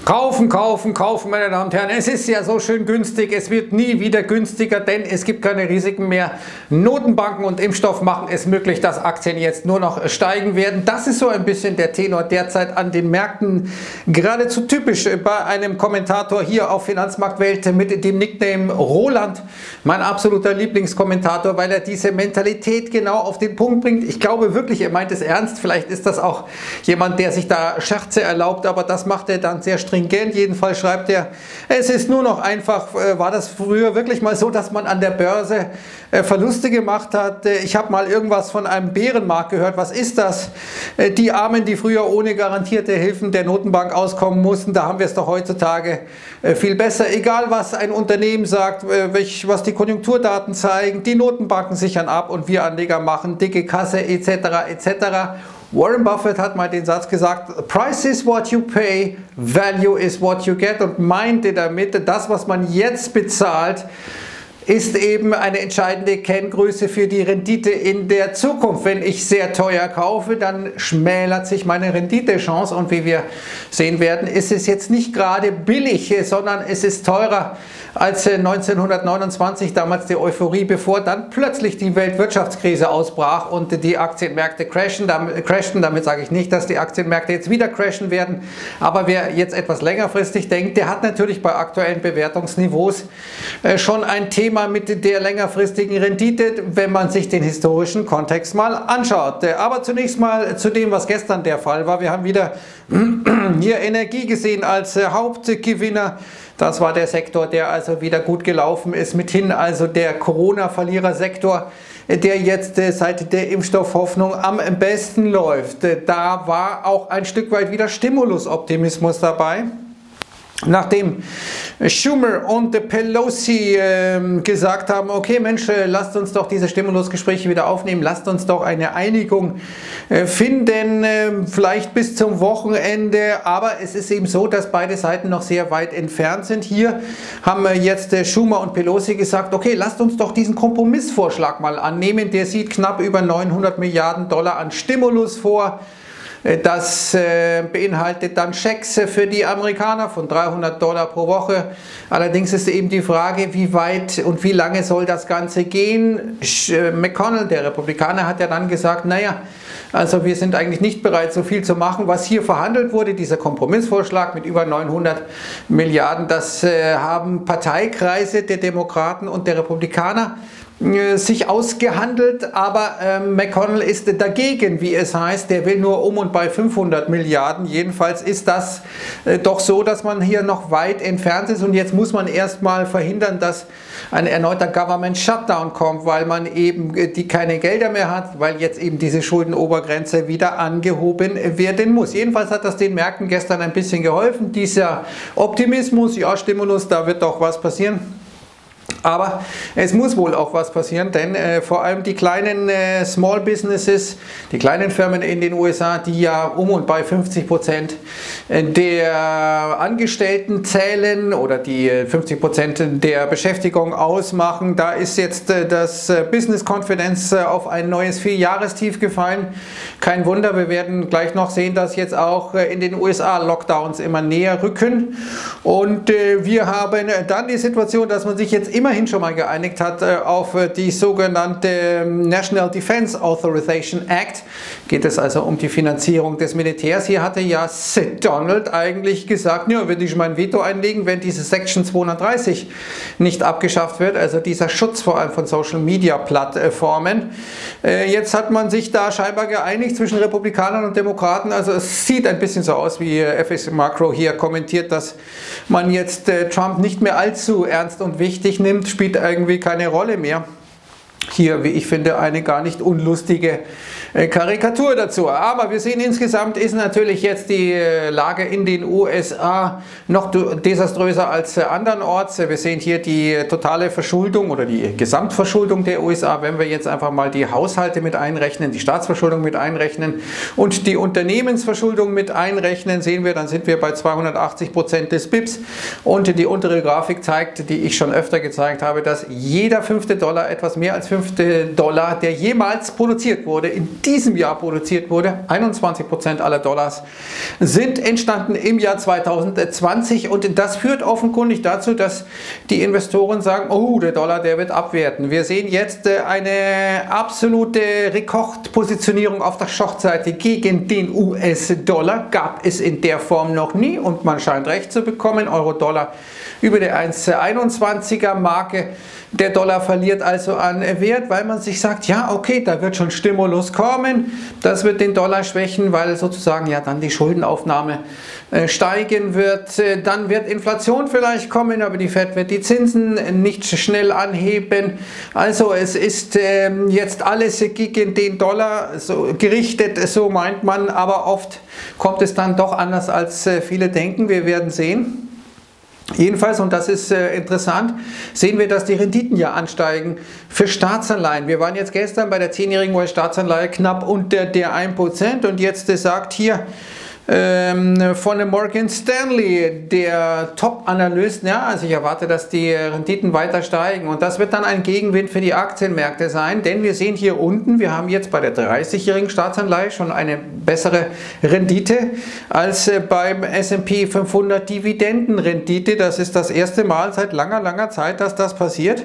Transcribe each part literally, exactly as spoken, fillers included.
Kaufen, kaufen, kaufen, meine Damen und Herren. Es ist ja so schön günstig. Es wird nie wieder günstiger, denn es gibt keine Risiken mehr. Notenbanken und Impfstoff machen es möglich, dass Aktien jetzt nur noch steigen werden. Das ist so ein bisschen der Tenor derzeit an den Märkten. Geradezu typisch bei einem Kommentator hier auf Finanzmarktwelt mit dem Nickname Roland. Mein absoluter Lieblingskommentator, weil er diese Mentalität genau auf den Punkt bringt. Ich glaube wirklich, er meint es ernst. Vielleicht ist das auch jemand, der sich da Scherze erlaubt, aber das macht er dann sehr stringent. Jedenfalls schreibt er, es ist nur noch einfach, äh, war das früher wirklich mal so, dass man an der Börse äh, Verluste gemacht hat. Äh, ich habe mal irgendwas von einem Bärenmarkt gehört. Was ist das? Äh, die Armen, die früher ohne garantierte Hilfen der Notenbank auskommen mussten, da haben wir es doch heutzutage äh, viel besser. Egal was ein Unternehmen sagt, äh, welch, was die Konjunkturdaten zeigen, die Notenbanken sichern ab und wir Anleger machen dicke Kasse et cetera et cetera. Warren Buffett hat mal den Satz gesagt, Price is what you pay, value is what you get, und meinte damit, das, was man jetzt bezahlt, ist eben eine entscheidende Kenngröße für die Rendite in der Zukunft. Wenn ich sehr teuer kaufe, dann schmälert sich meine Renditechance, und wie wir sehen werden, ist es jetzt nicht gerade billig, sondern es ist teurer als neunzehnhundertneunundzwanzig, damals die Euphorie, bevor dann plötzlich die Weltwirtschaftskrise ausbrach und die Aktienmärkte crashen. Damit, crashen. Damit sage ich nicht, dass die Aktienmärkte jetzt wieder crashen werden, aber wer jetzt etwas längerfristig denkt, der hat natürlich bei aktuellen Bewertungsniveaus schon ein Thema mit der längerfristigen Rendite, wenn man sich den historischen Kontext mal anschaut. Aber zunächst mal zu dem, was gestern der Fall war. Wir haben wieder hier Energie gesehen als Hauptgewinner. Das war der Sektor, der also wieder gut gelaufen ist, mithin also der Corona-Verlierersektor, der jetzt seit der Impfstoffhoffnung am besten läuft. Da war auch ein Stück weit wieder Stimulusoptimismus dabei. Nachdem Schumer und Pelosi äh, gesagt haben, okay Mensch, äh, lasst uns doch diese Stimulusgespräche wieder aufnehmen, lasst uns doch eine Einigung äh, finden, äh, vielleicht bis zum Wochenende, aber es ist eben so, dass beide Seiten noch sehr weit entfernt sind. Hier haben äh, jetzt äh, Schumer und Pelosi gesagt, okay, lasst uns doch diesen Kompromissvorschlag mal annehmen, der sieht knapp über neunhundert Milliarden Dollar an Stimulus vor. Das äh, beinhaltet dann Schecks für die Amerikaner von dreihundert Dollar pro Woche. Allerdings ist eben die Frage, wie weit und wie lange soll das Ganze gehen. Äh, McConnell, der Republikaner, hat ja dann gesagt, naja, also wir sind eigentlich nicht bereit, so viel zu machen. Was hier verhandelt wurde, dieser Kompromissvorschlag mit über neunhundert Milliarden, das äh, haben Parteikreise der Demokraten und der Republikaner sich ausgehandelt, aber äh, McConnell ist dagegen, wie es heißt, der will nur um und bei fünfhundert Milliarden. Jedenfalls ist das äh, doch so, dass man hier noch weit entfernt ist, und jetzt muss man erstmal verhindern, dass ein erneuter Government Shutdown kommt, weil man eben äh, die keine Gelder mehr hat, weil jetzt eben diese Schuldenobergrenze wieder angehoben werden muss. Jedenfalls hat das den Märkten gestern ein bisschen geholfen, dieser Optimismus, ja, Stimulus, da wird doch was passieren. Aber es muss wohl auch was passieren, denn äh, vor allem die kleinen äh, Small Businesses, die kleinen Firmen in den U S A, die ja um und bei fünfzig Prozent der Angestellten zählen oder die fünfzig Prozent der Beschäftigung ausmachen, da ist jetzt äh, das äh, Business Confidence äh, auf ein neues Vierjahrestief gefallen. Kein Wunder, wir werden gleich noch sehen, dass jetzt auch äh, in den U S A Lockdowns immer näher rücken, und äh, wir haben äh, dann die Situation, dass man sich jetzt immerhin schon mal geeinigt hat äh, auf äh, die sogenannte National Defense Authorization Act. Geht es also um die Finanzierung des Militärs. Hier hatte ja Donald eigentlich gesagt, ja, würde ich mein Veto einlegen, wenn diese Section zweihundertdreißig nicht abgeschafft wird, also dieser Schutz vor allem von Social Media Plattformen. Äh, jetzt hat man sich da scheinbar geeinigt zwischen Republikanern und Demokraten. Also es sieht ein bisschen so aus, wie äh, F S Macro hier kommentiert, dass man jetzt äh, Trump nicht mehr allzu ernst und wichtig nimmt, spielt irgendwie keine Rolle mehr. Hier, wie ich finde, eine gar nicht unlustige Karikatur dazu. Aber wir sehen, insgesamt ist natürlich jetzt die Lage in den U S A noch desaströser als andernorts. Wir sehen hier die totale Verschuldung oder die Gesamtverschuldung der U S A, wenn wir jetzt einfach mal die Haushalte mit einrechnen, die Staatsverschuldung mit einrechnen und die Unternehmensverschuldung mit einrechnen, sehen wir, dann sind wir bei zweihundertachtzig Prozent des B I Ps, und die untere Grafik zeigt, die ich schon öfter gezeigt habe, dass jeder fünfte Dollar etwas mehr als fünfte Dollar, der jemals produziert wurde, in diesem Jahr produziert wurde. einundzwanzig Prozent aller Dollars sind entstanden im Jahr zweitausendzwanzig und das führt offenkundig dazu, dass die Investoren sagen, oh, der Dollar, der wird abwerten. Wir sehen jetzt eine absolute Rekordpositionierung auf der Short-Seite gegen den U S-Dollar. Gab es in der Form noch nie und man scheint recht zu bekommen. Euro-Dollar über der eins Komma einundzwanziger Marke. Der Dollar verliert also an Wert, weil man sich sagt, ja okay, da wird schon Stimulus kommen, das wird den Dollar schwächen, weil sozusagen ja dann die Schuldenaufnahme äh, steigen wird. Äh, dann wird Inflation vielleicht kommen, aber die Fed wird die Zinsen nicht schnell anheben. Also es ist äh, jetzt alles gegen den Dollar so gerichtet, so meint man, aber oft kommt es dann doch anders, als äh, viele denken. Wir werden sehen. Jedenfalls, und das ist äh, interessant, sehen wir, dass die Renditen ja ansteigen für Staatsanleihen. Wir waren jetzt gestern bei der zehnjährigen U S-Staatsanleihe knapp unter der ein Prozent und jetzt äh, sagt hier ähm, von dem Morgan Stanley der Top-Analyst, ja, also ich erwarte, dass die Renditen weiter steigen und das wird dann ein Gegenwind für die Aktienmärkte sein, denn wir sehen hier unten, wir haben jetzt bei der dreißigjährigen Staatsanleihe schon eine bessere Rendite als äh, beim S und P fünfhundert Dividendenrendite. Das ist das erste Mal seit langer, langer Zeit, dass das passiert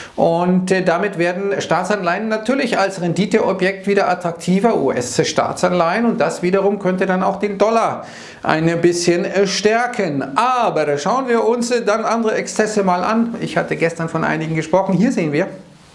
und äh, damit werden Staatsanleihen natürlich als Renditeobjekt wieder attraktiver, U S-Staatsanleihen, und das wiederum könnte dann auch den Dollar ein bisschen stärken. Aber schauen wir uns dann andere Exzesse mal an. Ich hatte gestern von einigen gesprochen. Hier sehen wir,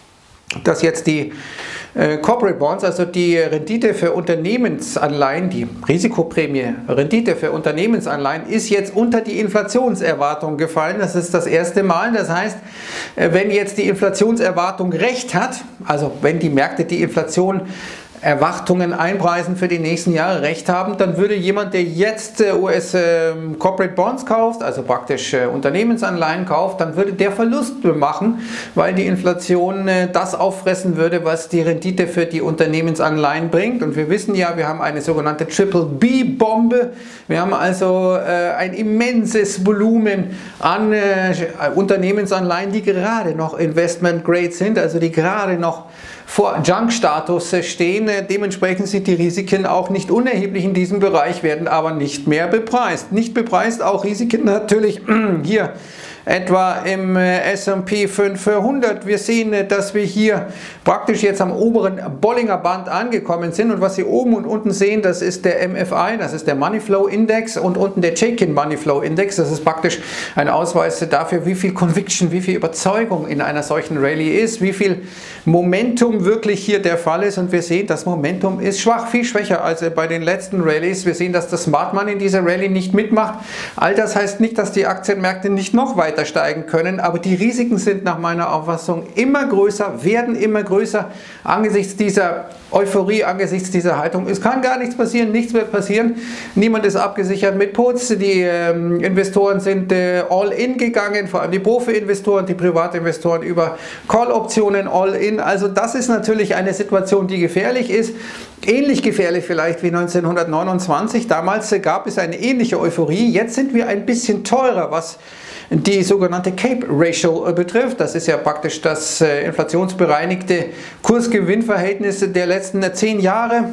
dass jetzt die äh, Corporate Bonds, also die Rendite für Unternehmensanleihen, die Risikoprämie, Rendite für Unternehmensanleihen, ist jetzt unter die Inflationserwartung gefallen. Das ist das erste Mal. Das heißt, wenn jetzt die Inflationserwartung recht hat, also wenn die Märkte die Inflation Erwartungen einpreisen für die nächsten Jahre recht haben, dann würde jemand, der jetzt äh, U S äh, Corporate Bonds kauft, also praktisch äh, Unternehmensanleihen kauft, dann würde der Verlust machen, weil die Inflation äh, das auffressen würde, was die Rendite für die Unternehmensanleihen bringt. Und wir wissen ja, wir haben eine sogenannte Triple-B-Bombe. Wir haben also äh, ein immenses Volumen an äh, Unternehmensanleihen, die gerade noch Investment Grade sind, also die gerade noch vor Junk-Status stehen. Dementsprechend sind die Risiken auch nicht unerheblich in diesem Bereich, werden aber nicht mehr bepreist. Nicht bepreist auch Risiken natürlich hier etwa im S und P fünfhundert. Wir sehen, dass wir hier praktisch jetzt am oberen Bollinger Band angekommen sind und was Sie oben und unten sehen, das ist der M F I, das ist der Money Flow Index und unten der Chaikin Money Flow Index. Das ist praktisch ein Ausweis dafür, wie viel Conviction, wie viel Überzeugung in einer solchen Rallye ist, wie viel Momentum wirklich hier der Fall ist, und wir sehen, das Momentum ist schwach, viel schwächer als bei den letzten Rallyes. Wir sehen, dass das Smart Money in dieser Rallye nicht mitmacht. All das heißt nicht, dass die Aktienmärkte nicht noch weiter steigen können, aber die Risiken sind nach meiner Auffassung immer größer, werden immer größer angesichts dieser Euphorie, angesichts dieser Haltung. Es kann gar nichts passieren, nichts wird passieren, niemand ist abgesichert mit Puts, die ähm, Investoren sind äh, all in gegangen, vor allem die Profi-Investoren, die Privatinvestoren über Call-Optionen all in, also das ist natürlich eine Situation, die gefährlich ist. Ähnlich gefährlich vielleicht wie neunzehnhundertneunundzwanzig, damals gab es eine ähnliche Euphorie, jetzt sind wir ein bisschen teurer, was die sogenannte Cape Ratio betrifft. Das ist ja praktisch das äh, inflationsbereinigte Kurs-Gewinn-Verhältnis der letzten zehn Jahre.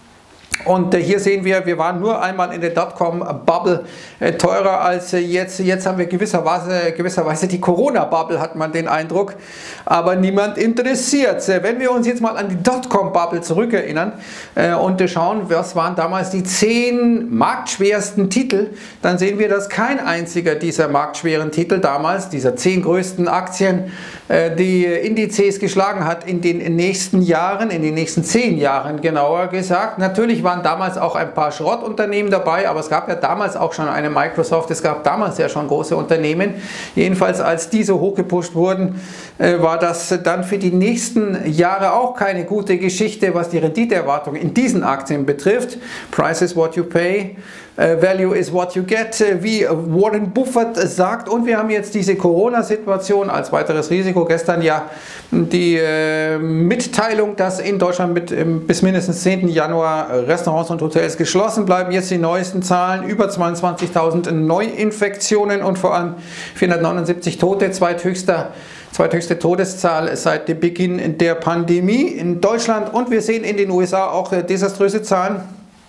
Und äh, hier sehen wir, wir waren nur einmal in der Dotcom-Bubble äh, teurer als äh, jetzt. Jetzt haben wir gewisserweise, gewisserweise die Corona-Bubble, hat man den Eindruck, aber niemand interessiert. Äh, wenn wir uns jetzt mal an die Dotcom-Bubble zurückerinnern äh, und äh, schauen, was waren damals die zehn marktschwersten Titel, dann sehen wir, dass kein einziger dieser marktschweren Titel damals, dieser zehn größten Aktien, äh, die Indizes geschlagen hat in den nächsten Jahren, in den nächsten zehn Jahren genauer gesagt. Natürlich waren damals auch ein paar Schrottunternehmen dabei, aber es gab ja damals auch schon eine Microsoft, es gab damals ja schon große Unternehmen. Jedenfalls als diese hochgepusht wurden, war das dann für die nächsten Jahre auch keine gute Geschichte, was die Renditeerwartung in diesen Aktien betrifft. Price is what you pay. Value is what you get, wie Warren Buffett sagt. Und wir haben jetzt diese Corona-Situation als weiteres Risiko. Gestern ja die äh, Mitteilung, dass in Deutschland mit, ähm, bis mindestens zehnten Januar Restaurants und Hotels geschlossen bleiben. Jetzt die neuesten Zahlen, über zweiundzwanzigtausend Neuinfektionen und vor allem vierhundertneunundsiebzig Tote, zweithöchster Zweithöchste Todeszahl seit dem Beginn der Pandemie in Deutschland, und wir sehen in den U S A auch äh, desaströse Zahlen.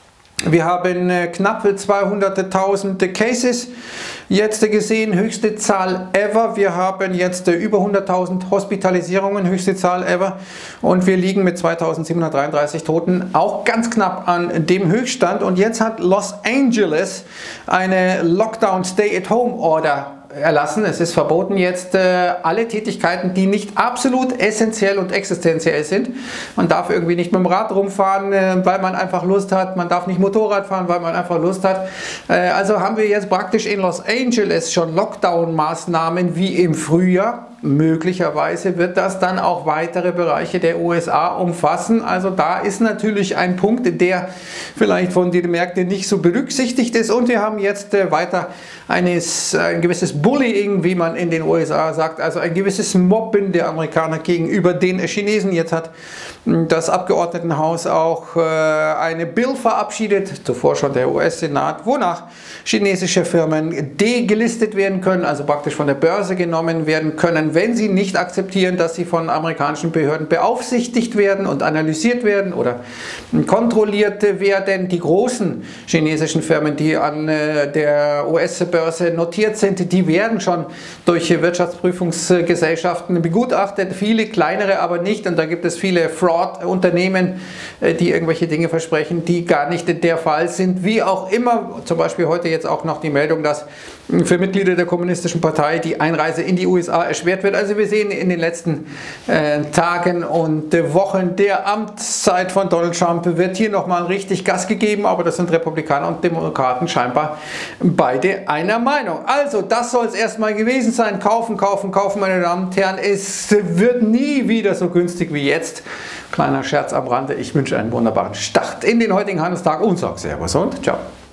Wir haben äh, knapp zweihunderttausend Cases jetzt äh, gesehen, höchste Zahl ever. Wir haben jetzt äh, über hunderttausend Hospitalisierungen, höchste Zahl ever, und wir liegen mit zweitausendsiebenhundertdreiunddreißig Toten auch ganz knapp an dem Höchststand. Und jetzt hat Los Angeles eine Lockdown Stay-at-Home-Order erlassen. Es ist verboten jetzt äh, alle Tätigkeiten, die nicht absolut essentiell und existenziell sind. Man darf irgendwie nicht mit dem Rad rumfahren, äh, weil man einfach Lust hat. Man darf nicht Motorrad fahren, weil man einfach Lust hat. Äh, also haben wir jetzt praktisch in Los Angeles schon Lockdown-Maßnahmen wie im Frühjahr. Möglicherweise wird das dann auch weitere Bereiche der U S A umfassen. Also da ist natürlich ein Punkt, der vielleicht von den Märkten nicht so berücksichtigt ist. Und wir haben jetzt äh, weiter eines, ein gewisses Bullying, wie man in den U S A sagt, also ein gewisses Mobben der Amerikaner gegenüber den Chinesen. Jetzt hat das Abgeordnetenhaus auch äh, eine Bill verabschiedet, zuvor schon der U S-Senat, wonach chinesische Firmen degelistet werden können, also praktisch von der Börse genommen werden können, wenn sie nicht akzeptieren, dass sie von amerikanischen Behörden beaufsichtigt werden und analysiert werden oder kontrolliert werden. Die großen chinesischen Firmen, die an der U S-Börse notiert sind, die werden schon durch Wirtschaftsprüfungsgesellschaften begutachtet, viele kleinere aber nicht, und da gibt es viele Fraud-Unternehmen, die irgendwelche Dinge versprechen, die gar nicht der Fall sind. Wie auch immer, zum Beispiel heute jetzt auch noch die Meldung, dass für Mitglieder der Kommunistischen Partei die Einreise in die U S A erschwert wird. Also wir sehen in den letzten äh, Tagen und äh, Wochen der Amtszeit von Donald Trump wird hier nochmal richtig Gas gegeben, aber das sind Republikaner und Demokraten scheinbar beide einer Meinung. Also das soll es erstmal gewesen sein. Kaufen, kaufen, kaufen, meine Damen und Herren. Es wird nie wieder so günstig wie jetzt. Kleiner Scherz am Rande. Ich wünsche einen wunderbaren Start in den heutigen Handelstag und sage Servus und ciao.